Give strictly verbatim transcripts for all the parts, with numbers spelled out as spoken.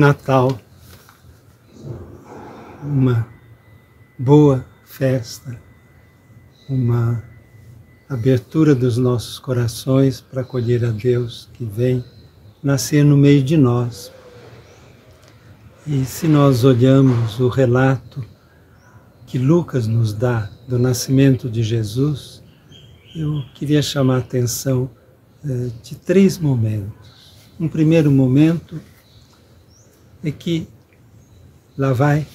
Natal, uma boa festa, uma abertura dos nossos corações para acolher a Deus que vem nascer no meio de nós. E se nós olhamos o relato que Lucas nos dá do nascimento de Jesus, eu queria chamar a atenção eh, de três momentos. Um primeiro momento é que lá vai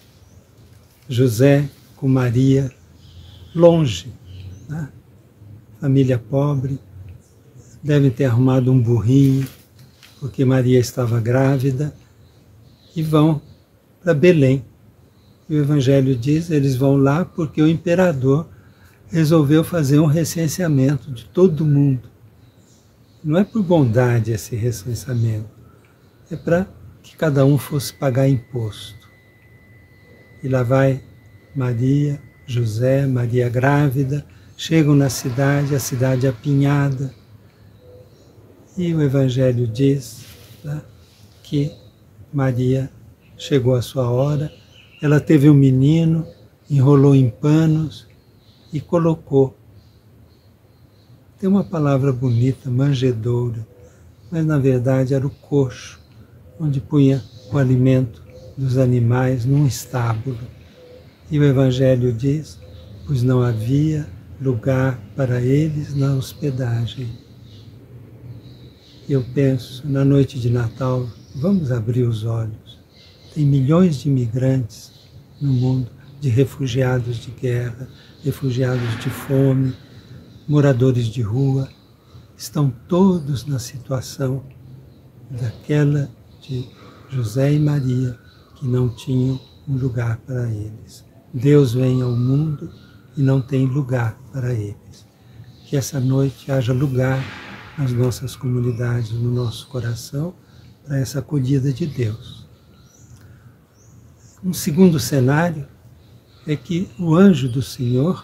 José com Maria longe, né? Família pobre, devem ter arrumado um burrinho, porque Maria estava grávida, e vão para Belém. E o Evangelho diz, eles vão lá porque o imperador resolveu fazer um recenseamento de todo mundo. Não é por bondade esse recenseamento, é para que cada um fosse pagar imposto. E lá vai Maria, José, Maria grávida, chegam na cidade, a cidade apinhada, e o Evangelho diz, né, que Maria chegou a sua hora, ela teve um menino, enrolou em panos e colocou. Tem uma palavra bonita, manjedoura, mas na verdade era o coxo, onde punha o alimento dos animais num estábulo. E o Evangelho diz, pois não havia lugar para eles na hospedagem. Eu penso, na noite de Natal, vamos abrir os olhos. Tem milhões de imigrantes no mundo, de refugiados de guerra, refugiados de fome, moradores de rua. Estão todos na situação daquela de José e Maria, que não tinham um lugar para eles. Deus vem ao mundo e não tem lugar para eles. Que essa noite haja lugar nas nossas comunidades, no nosso coração, para essa acolhida de Deus. Um segundo cenário é que o anjo do Senhor,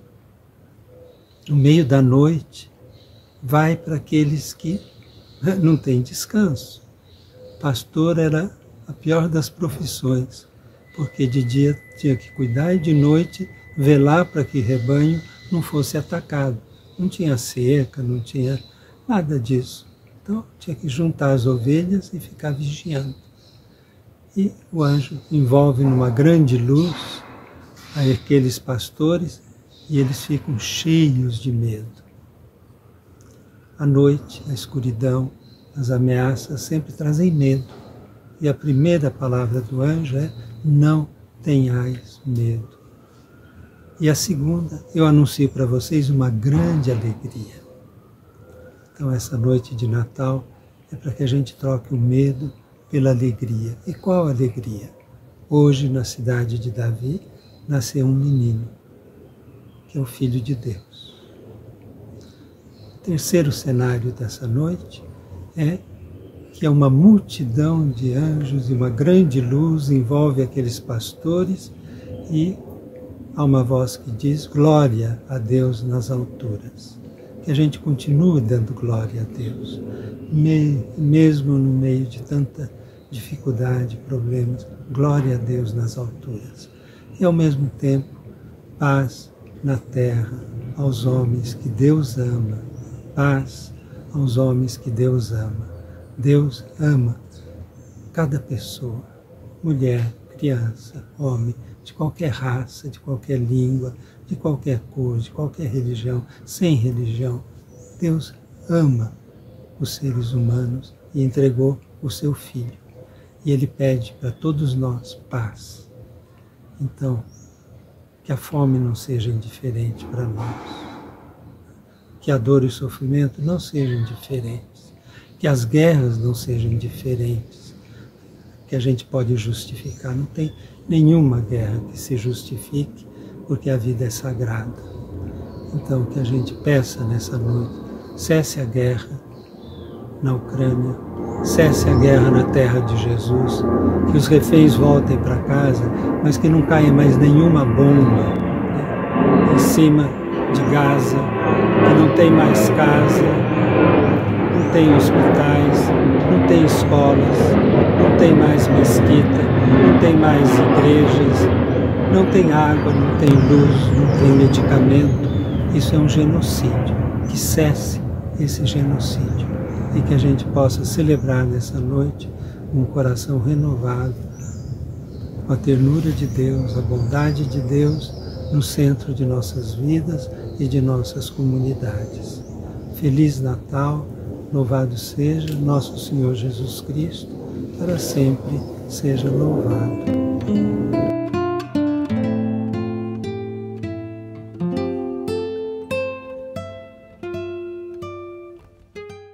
no meio da noite, vai para aqueles que não têm descanso. Pastor era a pior das profissões, porque de dia tinha que cuidar e de noite velar para que o rebanho não fosse atacado. Não tinha cerca, não tinha nada disso. Então tinha que juntar as ovelhas e ficar vigiando. E o anjo envolve numa grande luz aqueles pastores e eles ficam cheios de medo. A noite, a escuridão, as ameaças sempre trazem medo. E a primeira palavra do anjo é: não tenhais medo. E a segunda, eu anuncio para vocês uma grande alegria. Então essa noite de Natal é para que a gente troque o medo pela alegria. E qual alegria? Hoje, na cidade de Davi, nasceu um menino, que é o Filho de Deus. O terceiro cenário dessa noite é que é uma multidão de anjos e uma grande luz envolve aqueles pastores e há uma voz que diz: glória a Deus nas alturas. Que a gente continue dando glória a Deus, mesmo no meio de tanta dificuldade, problemas, glória a Deus nas alturas. E ao mesmo tempo, paz na terra aos homens que Deus ama, paz aos homens que Deus ama. Deus ama cada pessoa, mulher, criança, homem, de qualquer raça, de qualquer língua, de qualquer cor, de qualquer religião, sem religião. Deus ama os seres humanos e entregou o seu Filho. E Ele pede para todos nós paz. Então, que a fome não seja indiferente para nós. Que a dor e o sofrimento não sejam indiferentes. Que as guerras não sejam indiferentes. Que a gente pode justificar. Não tem nenhuma guerra que se justifique, porque a vida é sagrada. Então, que a gente peça nessa noite, cesse a guerra na Ucrânia, cesse a guerra na terra de Jesus, que os reféns voltem para casa, mas que não caia mais nenhuma bomba, né, em cima de Gaza, que não tem mais casa, não tem hospitais, não tem escolas, não tem mais mesquita, não tem mais igrejas, não tem água, não tem luz, não tem medicamento. Isso é um genocídio. Que cesse esse genocídio e que a gente possa celebrar nessa noite um coração renovado, com a ternura de Deus, a bondade de Deus no centro de nossas vidas e de nossas comunidades. Feliz Natal, louvado seja nosso Senhor Jesus Cristo, para sempre seja louvado.